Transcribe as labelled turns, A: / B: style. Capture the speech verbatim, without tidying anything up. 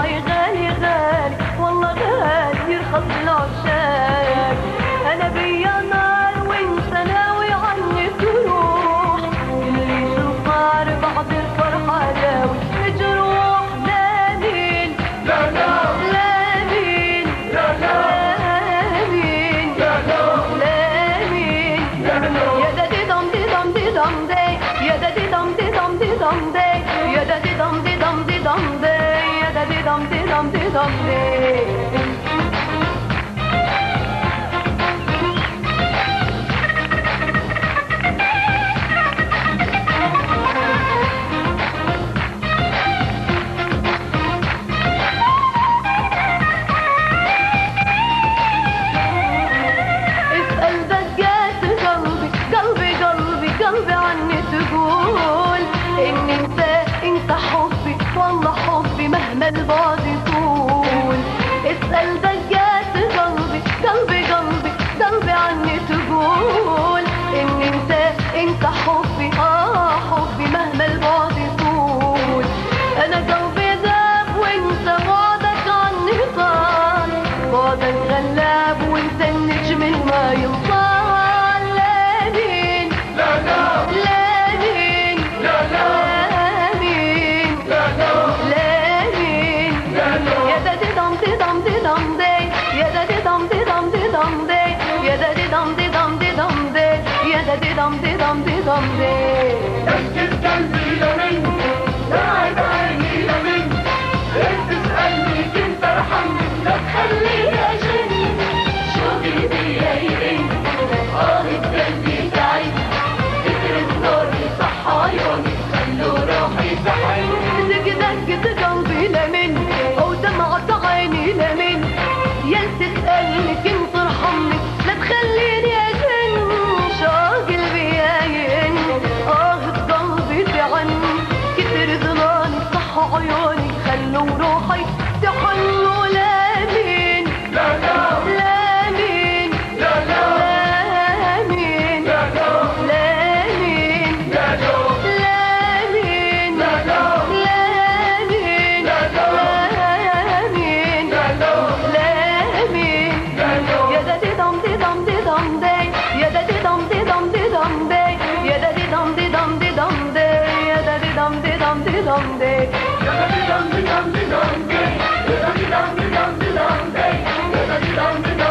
A: معي غالي غالي والله غالي يرخص العشاق. انا بيا نار وانت ناوي عني تروح، اللي الفار بعد الفرحة داوي الجروح. لا مين
B: لا لا
A: لا مين
B: لا لا
A: لا مين
B: لا لا
A: لا مين
B: لا لا
A: يا دا دي دم دي دم دي دم دي يا دا دي دم دي دم دي دم دي يا دا دي دم دي دم دي دم دي يا دا دي دم دي دم دي دم دي. قلبي عني تقول ان انت انت حبي والله حبي مهما البعد يطول. اسأل دقات قلبي قلبي قلبي قلبي عني تقول ان انت انت حبي اه حبي مهما البعد يطول. انا قلبي ذاب وانت بعدك عني طال، بعدك غلاب وانت النجم ما ينطال. دم دي دم دي دم دي
B: سكت قلبي لمن بعد عيني لمن تسألني كنت ارحمني لا تخليني اجن شوقي بيا يئن قاضي قلبي تعب تكرم نوري صح عيوني خلوا روحي تحن.
A: دق دق قلبي لمن او دمعة عيني لمن يا تسألني كنت ارحمني لا تخليني اجن شوقي عيوني خلوا روحي تحلوا. لا مين
B: لا لا
A: لا مين
B: لا لا
A: لا مين
B: لا لا
A: لا مين
B: لا لا
A: لا مين
B: لا لا
A: لا مين
B: لا لا
A: لا مين
B: لا لا
A: لا مين
B: لا لا
A: يا دا دي دم دي دم دي دم دي يا دا دي دم دي دم دي دم دي يا دا دي دم دي دم دي دم دي يا دا دي دم دي دم دي دم دي.
B: Dum dum dum dum dum dum, dum dum dum dum dum dum, dum dum dum.